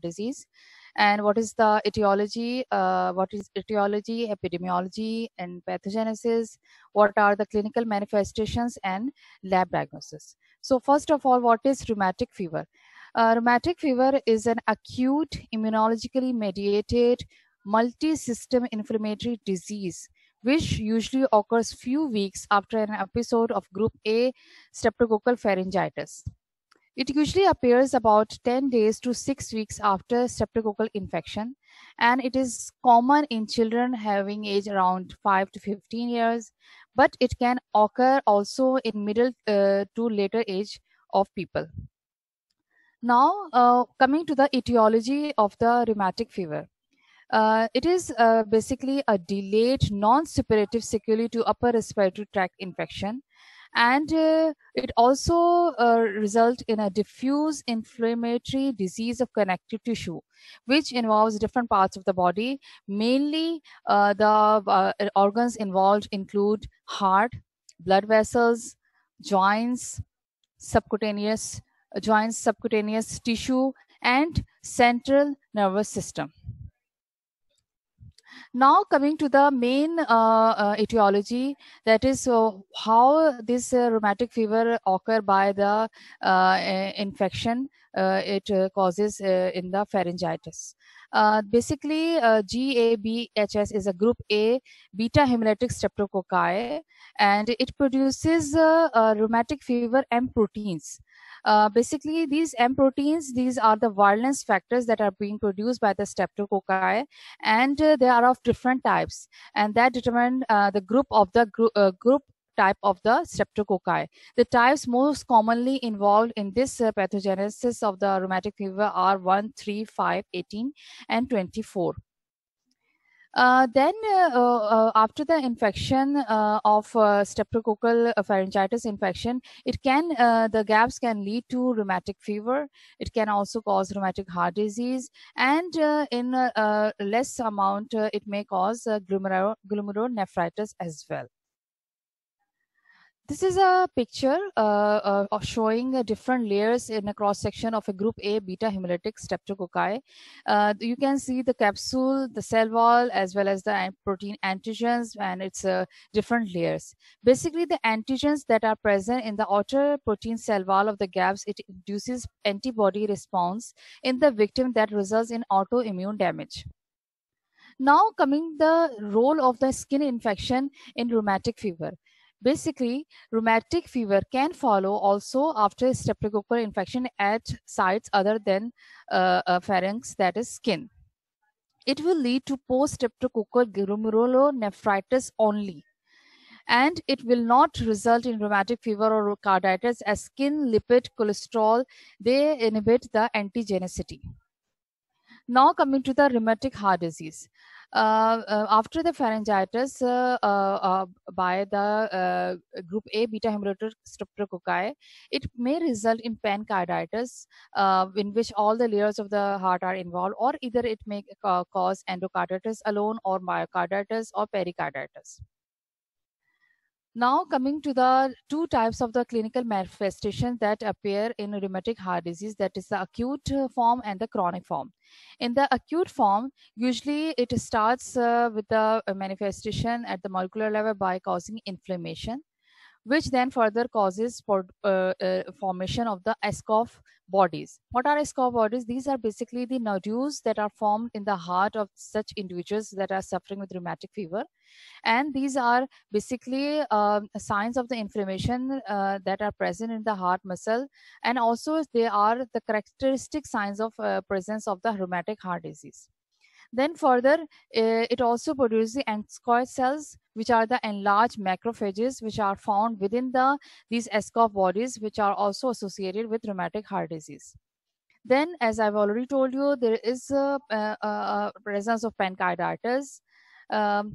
disease, and what is the etiology, epidemiology, and pathogenesis, what are the clinical manifestations, and lab diagnosis. So first of all, what is rheumatic fever? Rheumatic fever is an acute immunologically mediated multi-system inflammatory disease which usually occurs few weeks after an episode of group A streptococcal pharyngitis. It usually appears about 10 days to 6 weeks after streptococcal infection, and it is common in children having age around 5 to 15 years, but it can occur also in middle to later age of people. Now, coming to the etiology of the rheumatic fever. It is basically a delayed non-suppurative sequelae to upper respiratory tract infection, and it also results in a diffuse inflammatory disease of connective tissue, which involves different parts of the body. Mainly, the organs involved include heart, blood vessels, joints, subcutaneous tissue, and central nervous system. Now coming to the main etiology, that is how this rheumatic fever occur by the infection it causes in the pharyngitis. Basically, GABHS is a group A beta hemolytic streptococci, and it produces rheumatic fever M proteins. Basically, these M proteins, these are the virulence factors that are being produced by the streptococci, and they are of different types, and that determine the group of the group type of the streptococci. The types most commonly involved in this pathogenesis of the rheumatic fever are 1, 3, 5, 18, and 24. Then after the infection of streptococcal pharyngitis infection, it can the gaps can lead to rheumatic fever. It can also cause rheumatic heart disease, and in less amount it may cause glomerulonephritis as well. This is a picture showing different layers in a cross section of a group A beta hemolytic streptococci. You can see the capsule, the cell wall, as well as the protein antigens, and its different layers. Basically, the antigens that are present in the outer protein cell wall of the gaps, it induces antibody response in the victim that results in autoimmune damage. Now coming the role of the skin infection in rheumatic fever. Basically, rheumatic fever can follow also after streptococcal infection at sites other than pharynx, that is skin. It will lead to post-streptococcal glomerulonephritis only, and it will not result in rheumatic fever or carditis, as skin, lipid, cholesterol, they inhibit the antigenicity. Now coming to the rheumatic heart disease. After the pharyngitis by the group A beta hemolytic streptococci, it may result in pancreatitis, in which all the layers of the heart are involved, or either it may cause endocarditis alone, or myocarditis, or pericarditis. Now coming to the two types of the clinical manifestations that appear in rheumatic heart disease, that is the acute form and the chronic form. In the acute form, usually it starts with the manifestation at the molecular level by causing inflammation, which then further causes formation of the Escrow bodies. What are Escrow bodies? These are basically the nodules that are formed in the heart of such individuals that are suffering with rheumatic fever. And these are basically signs of the inflammation that are present in the heart muscle, and also they are the characteristic signs of presence of the rheumatic heart disease. Then further, it also produces the ascoid cells, which are the enlarged macrophages, which are found within these Escrow bodies, which are also associated with rheumatic heart disease. Then, as I've already told you, there is a presence of pancreatitis.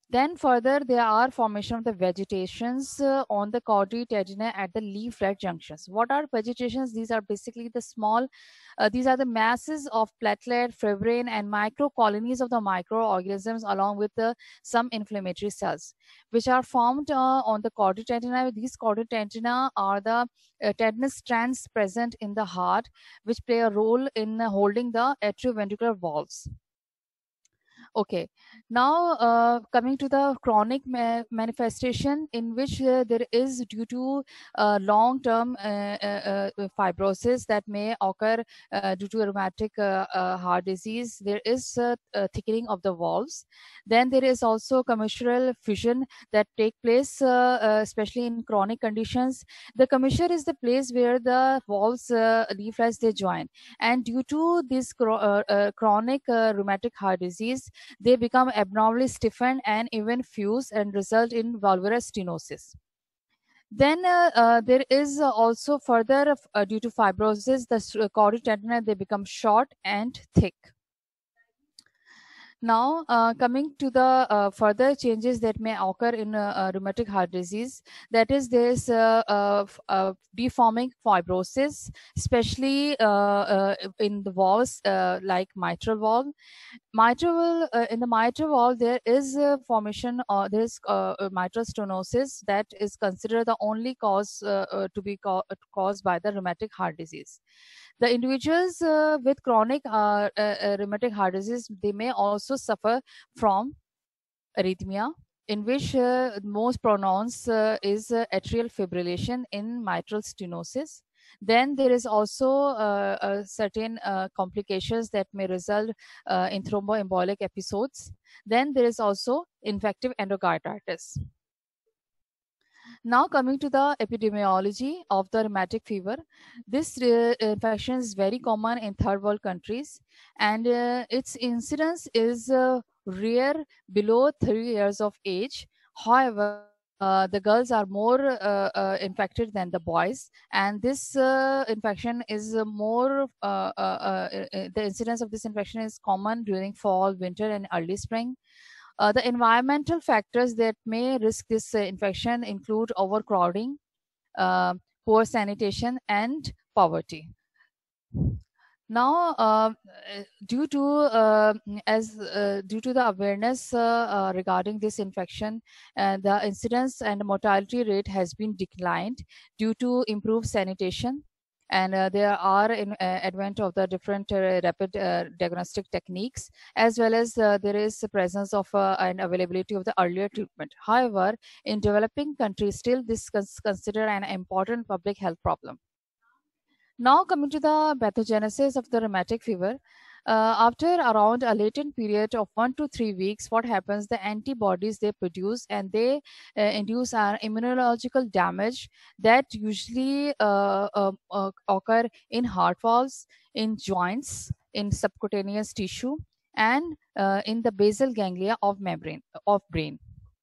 Then further, there are formation of the vegetations on the cauda tegina at the leaflet junctions. What are vegetations? These are basically the small, these are the masses of platelet, fibrin, and micro colonies of the microorganisms along with some inflammatory cells, which are formed on the cauda tegina. These cauda tegina are the tendinous strands present in the heart, which play a role in holding the atrioventricular valves. Okay, now coming to the chronic manifestation, in which there is due to long-term fibrosis that may occur due to rheumatic heart disease. There is thickening of the valves. Then there is also commissural fusion that take place, especially in chronic conditions. The commissure is the place where the valves leaflets they join, and due to this chronic rheumatic heart disease, they become abnormally stiffened and even fuse and result in valvular stenosis. Then there is also further due to fibrosis, the cauda tegina they become short and thick. Now, coming to the further changes that may occur in rheumatic heart disease, that is, there is deforming fibrosis, especially in the valves like mitral valve. In the mitral valve, there is a formation, there is mitral stenosis that is considered the only cause to be caused by the rheumatic heart disease. The individuals with chronic rheumatic heart disease, they may also suffer from arrhythmia, in which most pronounced is atrial fibrillation in mitral stenosis. Then there is also certain complications that may result in thromboembolic episodes. Then there is also infective endocarditis. Now coming to the epidemiology of the rheumatic fever, this infection is very common in third world countries, and its incidence is rare below 3 years of age. However, the girls are more infected than the boys, and this infection is the incidence of this infection is common during fall, winter, and early spring. The environmental factors that may risk this infection include overcrowding, uh, poor sanitation, and poverty. Now, due to due to the awareness regarding this infection, the incidence and mortality rate has been declined due to improved sanitation, and there are in advent of the different rapid diagnostic techniques, as well as there is the presence of and availability of the earlier treatment. However, in developing countries, still this is considered an important public health problem. Now coming to the pathogenesis of the rheumatic fever, after around a latent period of 1 to 3 weeks, what happens? The antibodies they produce and they induce our immunological damage that usually occur in heart valves, in joints, in subcutaneous tissue, and in the basal ganglia of membrane of brain.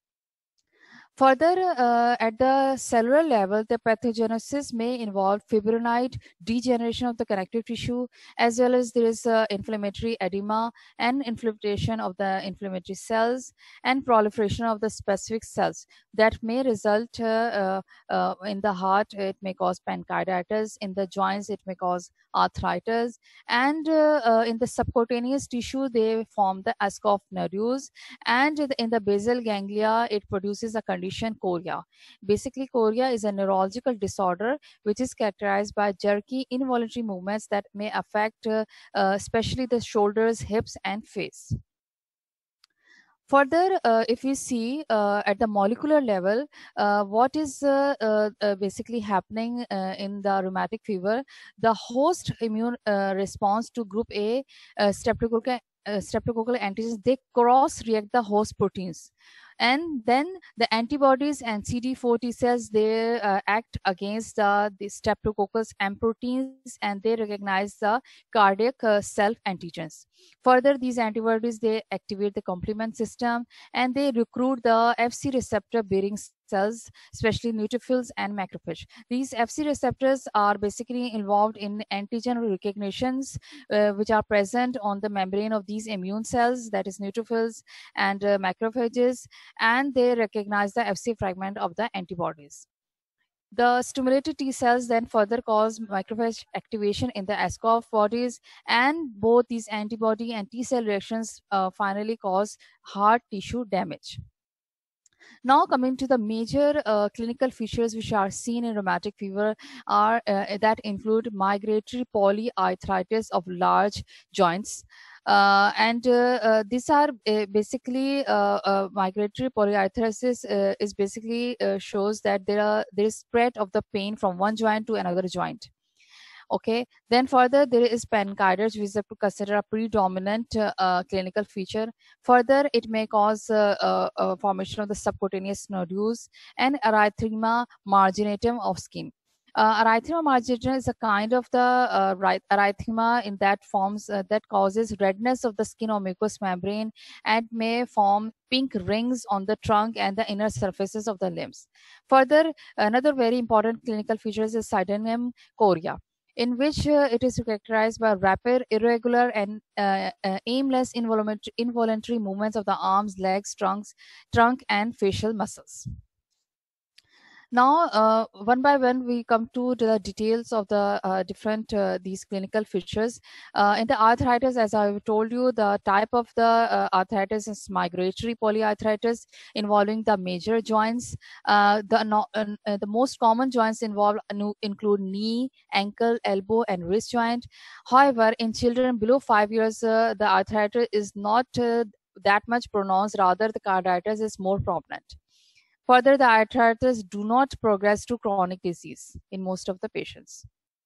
Further, at the cellular level, the pathogenesis may involve fibrinoid degeneration of the connective tissue, as well as there is inflammatory edema and infiltration of the inflammatory cells and proliferation of the specific cells that may result in the heart. It may cause pancreatitis. In the joints, it may cause arthritis. And in the subcutaneous tissue, they form the Ascoff nodules. And in the basal ganglia, it produces a condition chorea. Basically, chorea is a neurological disorder which is characterized by jerky, involuntary movements that may affect especially the shoulders, hips, and face. Further, if we see at the molecular level, what is basically happening in the rheumatic fever, the host immune response to group A streptococcal antigens, they cross-react the host proteins. And then the antibodies and CD4 T cells, they act against the streptococcus M proteins, and they recognize the cardiac self antigens. Further, these antibodies, they activate the complement system, and they recruit the FC receptor bearing cells, especially neutrophils and macrophage. These Fc receptors are basically involved in antigen recognitions, which are present on the membrane of these immune cells, that is neutrophils and macrophages, and they recognize the Fc fragment of the antibodies. The stimulated T cells then further cause macrophage activation in the ASCOV bodies, and both these antibody and T cell reactions finally cause heart tissue damage. Now, coming to the major clinical features which are seen in rheumatic fever are that include migratory polyarthritis of large joints. These are basically migratory polyarthritis is basically shows that there is spread of the pain from one joint to another joint. Okay, then further there is pancreatitis, which is considered a predominant clinical feature. Further, it may cause formation of the subcutaneous nodules and erythema marginatum of skin. Erythema marginatum is a kind of the erythema in that forms that causes redness of the skin or mucous membrane and may form pink rings on the trunk and the inner surfaces of the limbs. Further, another very important clinical feature is sydenham chorea, in which it is characterized by rapid, irregular, and aimless involuntary movements of the arms, legs, trunk, and facial muscles. Now, one by one, we come to the details of the different these clinical features. In the arthritis, as I told you, the type of the arthritis is migratory polyarthritis involving the major joints. The most common joints involved include knee, ankle, elbow, and wrist joint. However, in children below 5 years, the arthritis is not that much pronounced. Rather, the carditis is more prominent. Further, the arthritis do not progress to chronic disease in most of the patients.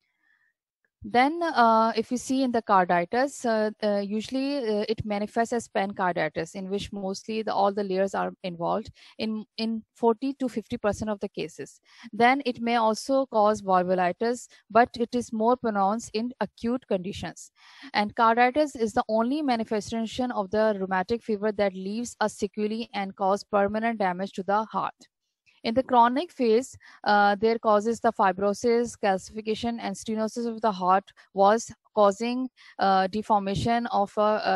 Then, if you see in the carditis, usually it manifests as pancarditis, in which mostly all the layers are involved in 40 to 50% of the cases. Then it may also cause valvulitis, but it is more pronounced in acute conditions. And carditis is the only manifestation of the rheumatic fever that leaves a sequelae and cause permanent damage to the heart. In the chronic phase, there causes the fibrosis, calcification, and stenosis of the heart was causing deformation of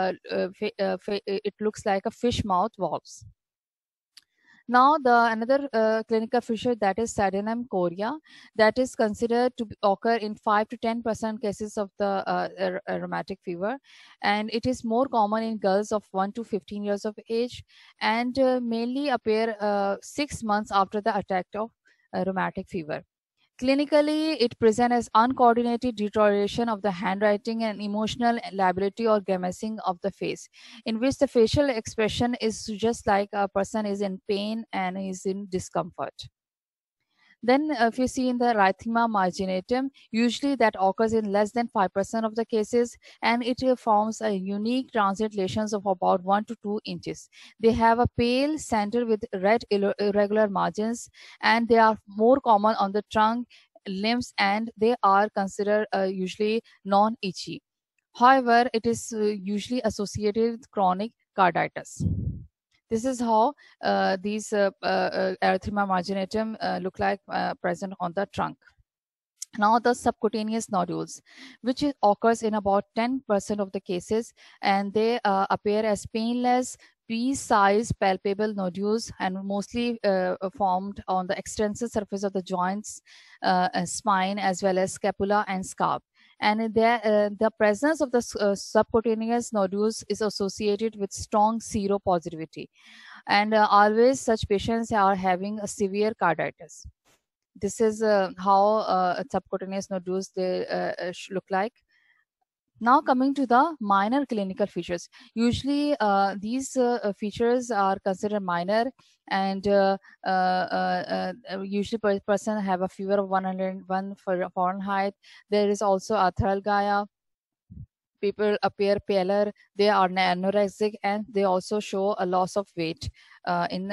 it looks like a fish mouth valves. Now, another clinical feature, that is sydenham chorea, that is considered to occur in 5 to 10% cases of the rheumatic fever, and it is more common in girls of 1 to 15 years of age, and mainly appear 6 months after the attack of rheumatic fever. Clinically, it presents as uncoordinated deterioration of the handwriting and emotional lability or grimacing of the face, in which the facial expression is just like a person is in pain and is in discomfort. Then, if you see in the erythema marginatum, usually that occurs in less than 5% of the cases, and it forms a unique transient lesions of about 1 to 2 inches. They have a pale center with red irregular margins, and they are more common on the trunk, limbs, and they are considered usually non-itchy. However, it is usually associated with chronic carditis. This is how these erythema marginatum look like present on the trunk. Now, the subcutaneous nodules, which occurs in about 10% of the cases, and they appear as painless, pea-sized palpable nodules, and mostly formed on the extensor surface of the joints, spine, as well as scapula and scalp. And the presence of the subcutaneous nodules is associated with strong seropositivity. And always such patients are having a severe carditis. This is how subcutaneous nodules they look like. Now, coming to the minor clinical features. Usually, these features are considered minor, and usually person have a fever of 101 Fahrenheit. There is also arthralgia. People appear paler, they are anorexic, and they also show a loss of weight in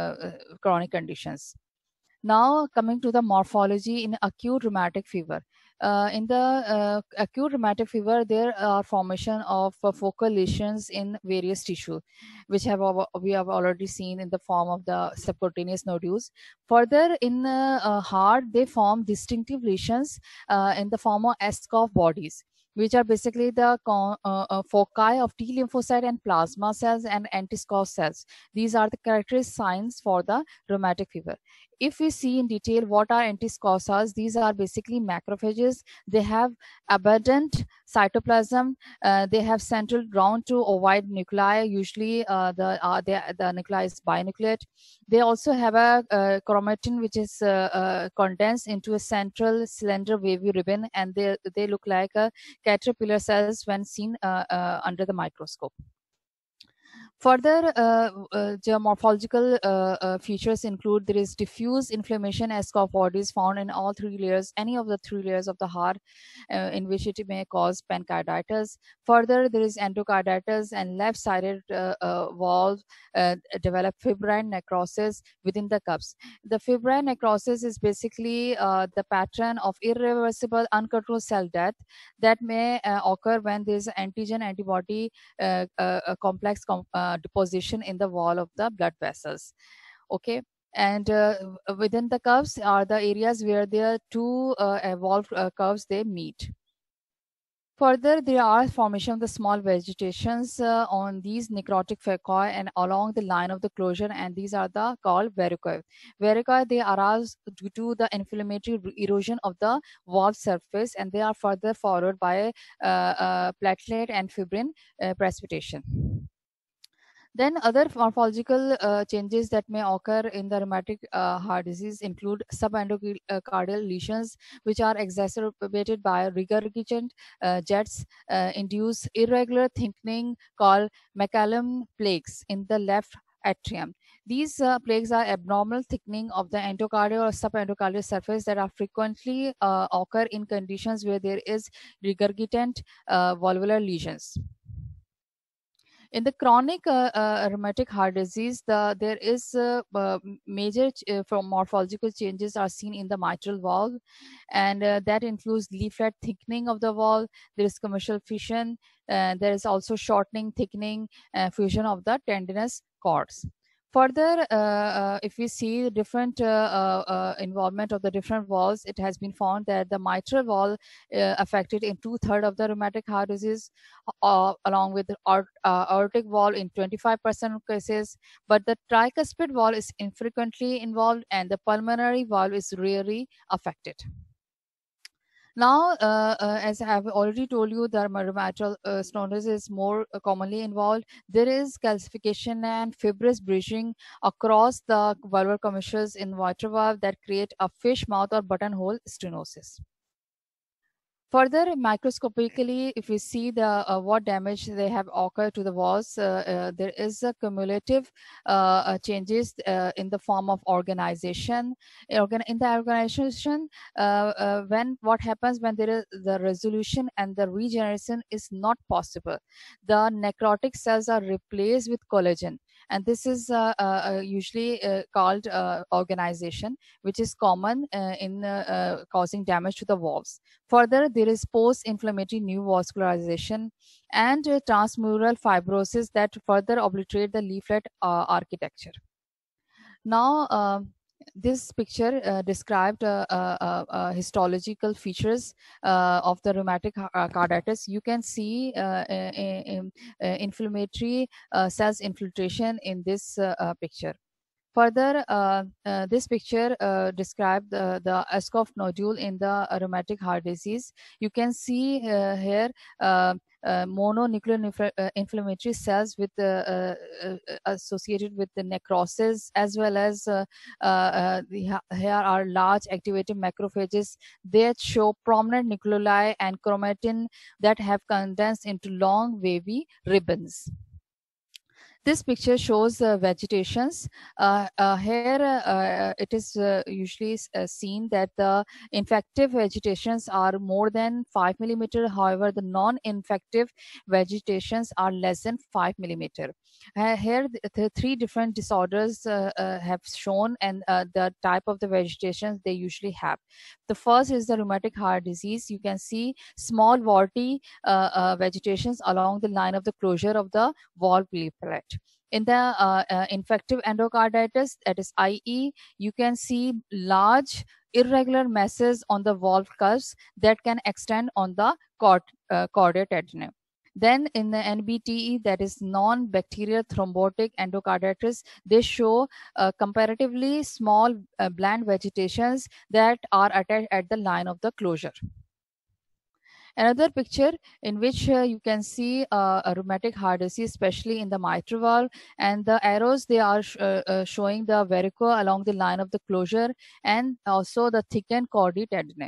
chronic conditions. Now, coming to the morphology in acute rheumatic fever. In the acute rheumatic fever, there are formation of focal lesions in various tissue, which we have already seen in the form of the subcutaneous nodules. Further, in heart, they form distinctive lesions in the form of Escroft bodies, which are basically the foci of T lymphocyte and plasma cells and anti-Escroft cells. These are the characteristic signs for the rheumatic fever. If we see in detail what are anti-Escroft cells, these are basically macrophages. They have abundant cytoplasm. They have central round to ovoid nuclei. Usually, the nuclei is binucleate. They also have a chromatin which is condensed into a central slender wavy ribbon, and they look like a caterpillar cells when seen under the microscope. Further, morphological features include there is diffuse inflammation as bodies found in all three layers, any of the three layers of the heart, in which it may cause pancreatitis. Further, there is endocarditis and left-sided valve develop fibrin necrosis within the cups. The fibrin necrosis is basically the pattern of irreversible uncontrolled cell death that may occur when there is antigen antibody complex deposition in the wall of the blood vessels. Okay. And within the curves are the areas where the two evolved curves they meet. Further, there are formation of the small vegetations on these necrotic foci and along the line of the closure, and these are the called verrucoe. Verrucoe, they arise due to the inflammatory erosion of the valve surface, and they are further followed by platelet and fibrin precipitation. Then other morphological changes that may occur in the rheumatic heart disease include subendocardial lesions, which are exacerbated by regurgitant jets, induce irregular thickening called McCallum plaques in the left atrium. These plaques are abnormal thickening of the endocardial or subendocardial surface that are frequently occur in conditions where there is regurgitant valvular lesions. In the chronic rheumatic heart disease, there is major morphological changes are seen in the mitral valve, and that includes leaflet thickening of the valve. There is commercial fission. There is also shortening, thickening, fusion of the tendinous cords. Further, if we see different involvement of the different valves, it has been found that the mitral valve affected in 2/3 of the rheumatic heart disease, along with the aortic valve in 25% of cases, but the tricuspid valve is infrequently involved and the pulmonary valve is rarely affected. Now, as I have already told you, the mitral stenosis is more commonly involved. There is calcification and fibrous bridging across the valvular commissures in mitral valve that create a fish mouth or buttonhole stenosis. Further, microscopically, if we see the what damage they have occurred to the valves, there is a cumulative changes in the form of organization. In the organization, when what happens when there is the resolution and the regeneration is not possible, the necrotic cells are replaced with collagen, and this is usually called organization, which is common in causing damage to the valves. Further, there is post-inflammatory neovascularization and transmural fibrosis that further obliterate the leaflet architecture. Now, this picture described histological features of the rheumatic carditis. You can see inflammatory cells infiltration in this picture. Further, this picture describes the Escroft nodule in the rheumatic heart disease. You can see here mononuclear inflammatory cells with associated with the necrosis, as well as here are large activated macrophages that show prominent nucleoli and chromatin that have condensed into long wavy ribbons. This picture shows vegetations. Here it is usually seen that the infective vegetations are more than 5 millimeter. However, the non-infective vegetations are less than 5 millimeter. Here the three different disorders have shown, and the type of the vegetation they usually have. The first is the rheumatic heart disease. You can see small warty vegetations along the line of the closure of the valve leaflet. In the infective endocarditis, that is IE, you can see large irregular masses on the valve curves that can extend on the chordae tendineae. Then in the NBTE, that is non-bacterial thrombotic endocarditis, they show comparatively small bland vegetations that are attached at the line of the closure. Another picture in which you can see a rheumatic heart disease, especially in the mitral valve, and the arrows, they are showing the varico along the line of the closure and also the thickened chordae tendineae.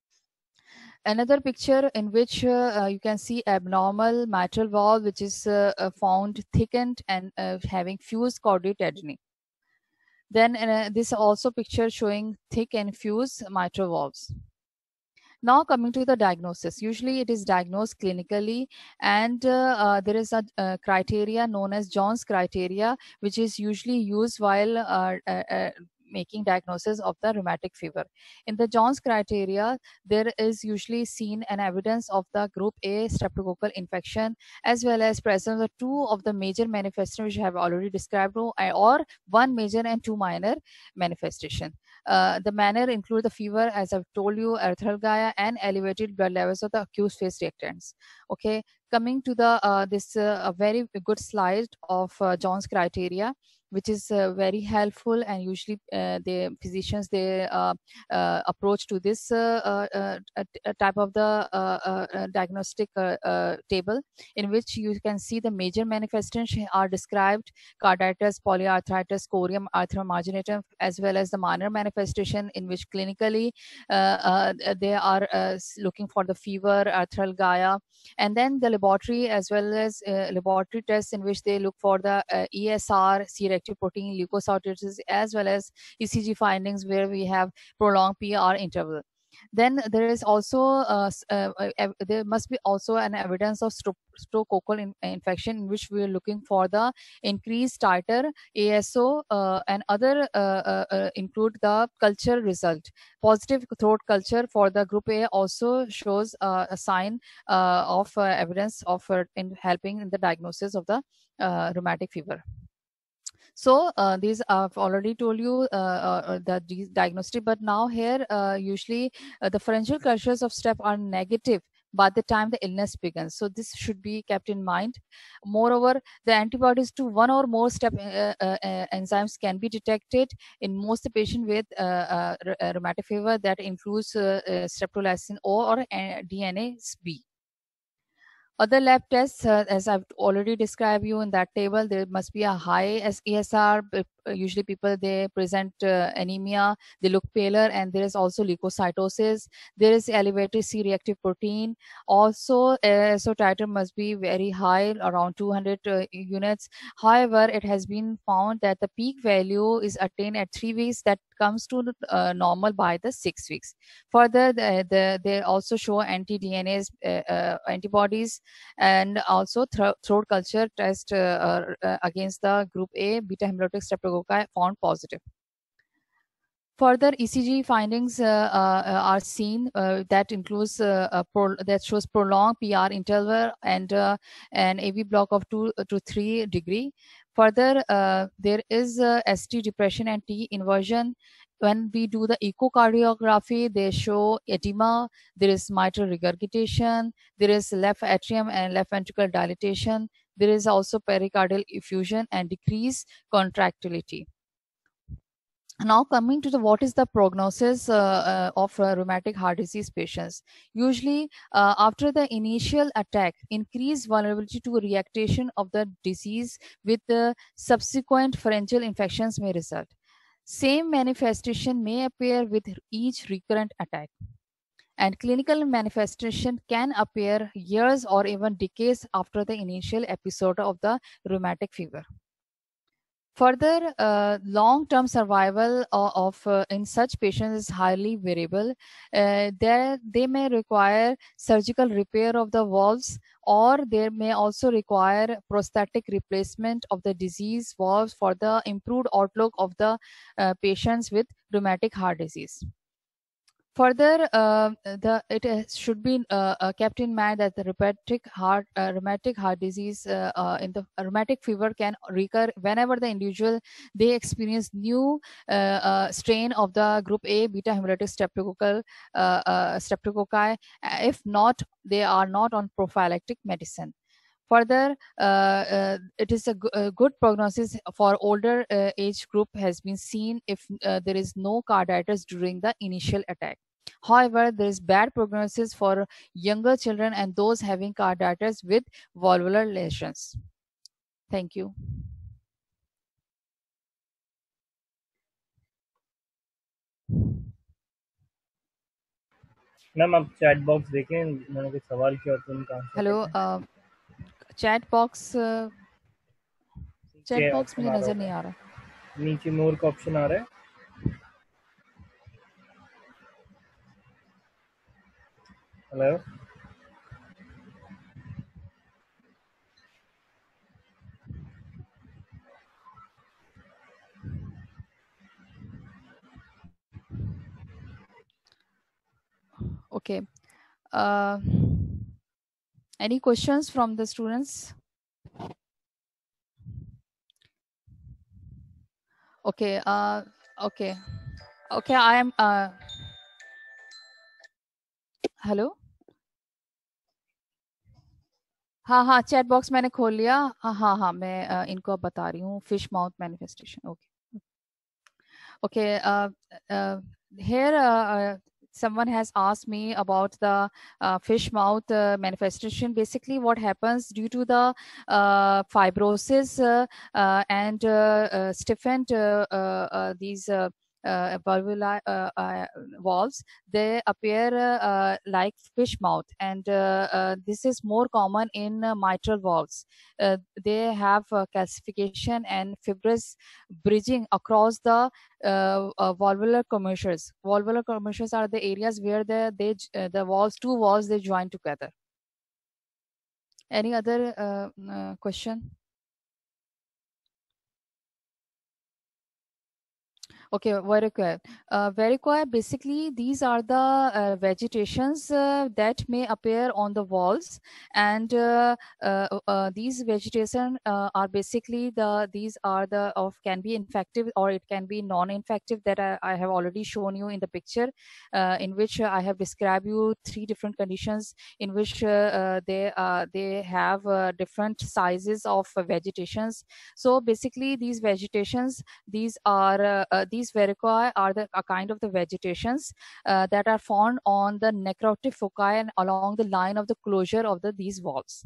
Another picture in which you can see abnormal mitral valve, which is found thickened and having fused chordae tendineae. Then this also picture showing thick and fused mitral valves. Now coming to the diagnosis, usually it is diagnosed clinically, and there is a criteria known as Jones criteria, which is usually used while making diagnosis of the rheumatic fever. In the Jones criteria, there is usually seen an evidence of the group A streptococcal infection, as well as presence of two of the major manifestations which I have already described, or one major and two minor manifestation. The manner include the fever, as I've told you, arthralgia, and elevated blood levels of the acute phase reactants. Okay, coming to the this a very good slide of Jones criteria, which is very helpful, and usually the physicians, they approach to this type of the diagnostic table, in which you can see the major manifestations are described: carditis, polyarthritis, corium arthrium marginatum, as well as the minor manifestation in which clinically they are looking for the fever, arthralgia, and then the laboratory, as well as laboratory tests in which they look for the ESR, C-reactive protein, leukocytosis, as well as ECG findings where we have prolonged PR interval. Then there is also there must be also an evidence of streptococcal infection, in which we are looking for the increased titer, ASO, and other include the culture result. Positive throat culture for the group A also shows a sign of evidence of in helping in the diagnosis of the rheumatic fever. So these I've already told you that these diagnostic, but now here usually the pharyngeal cultures of strep are negative by the time the illness begins. So this should be kept in mind. Moreover, the antibodies to one or more strep enzymes can be detected in most patients with rheumatic fever. That includes streptolysin O or DNase B. Other lab tests, as I've already described you in that table, there must be a high ESR. Usually people, they present anemia, they look paler, and there is also leukocytosis. There is elevated C-reactive protein. Also, so titer must be very high, around 200 units. However, it has been found that the peak value is attained at 3 weeks, that comes to normal by the 6 weeks. Further, they also show anti-DNase antibodies, and also throat culture test against the group A beta hemolytic streptococci found positive. Further ECG findings are seen that includes that shows prolonged PR interval and an AV block of 2 to 3 degree. Further, there is ST depression and T inversion. When we do the echocardiography, they show edema, there is mitral regurgitation, there is left atrium and left ventricle dilatation, there is also pericardial effusion and decreased contractility. Now coming to the what is the prognosis of rheumatic heart disease patients. Usually after the initial attack, increased vulnerability to reactivation of the disease with the subsequent pharyngeal infections may result. Same manifestation may appear with each recurrent attack, and clinical manifestation can appear years or even decades after the initial episode of the rheumatic fever. Further, long-term survival of in such patients is highly variable. They may require surgical repair of the valves, or they may also require prosthetic replacement of the disease valves for the improved outlook of the patients with rheumatic heart disease. Further, should be kept in mind that the rheumatic heart disease in the rheumatic fever can recur whenever the individual they experience new strain of the group A beta hemolytic streptococci. If not, they are not on prophylactic medicine. Further, it is a good prognosis for older age group has been seen if there is no carditis during the initial attack. However, there is bad prognosis for younger children and those having carditis with valvular lesions. Thank you. Ma'am आप chat box देखें, मैंने कुछ सवाल किया तो उनका answer hello, chat box मुझे नजर नहीं आ रहा. नीचे मोर का ऑप्शन आ रहा है. Hello. Okay. Any questions from the students? Okay. Okay. Okay. I am. Hello. हाँ, चैट बॉक्स मैंने खोल लिया. हाँ, मैं इनको अब बता रही हूँ. Fish mouth manifestation. Okay. Here, someone has asked me about the fish mouth manifestation. Basically, what happens due to the fibrosis and stiffened these valvular valves, they appear like fish mouth, and this is more common in mitral valves. They have calcification and fibrous bridging across the valvular commissures. Valvular commissures are the areas where the two walls they join together. Any other question? Okay, varicose. Varicose, basically, these are the vegetations that may appear on the walls, and these vegetation are basically these are the of can be infective or it can be non-infective that I have already shown you in the picture, in which I have described you 3 different conditions in which they have different sizes of vegetations. So basically, these vegetations, these verrucoe are a kind of the vegetations that are found on the necrotic foci and along the line of the closure of these valves.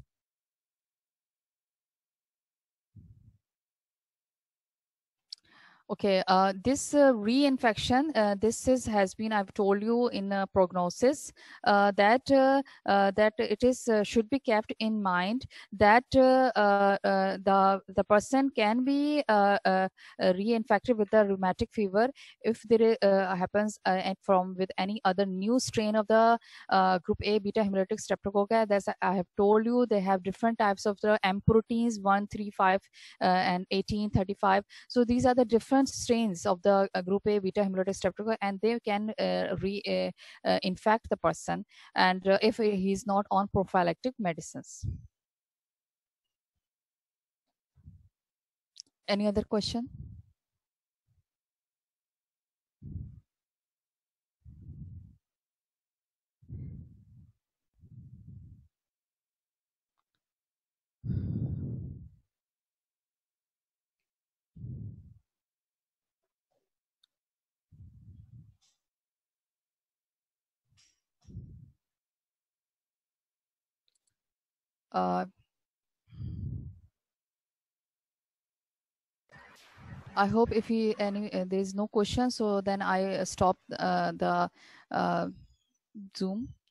Okay, this reinfection, has been, I've told you in prognosis that it is should be kept in mind that the person can be reinfected with the rheumatic fever if there happens from with any other new strain of the group A beta hemolytic streptococci. That's I have told you they have different types of the M proteins 135 and 1835. So these are the different strains of the group A beta hemolytic streptococci, and they can infect the person, and if he's not on prophylactic medicines. Any other question? I hope if there is no question, so then I stop the Zoom.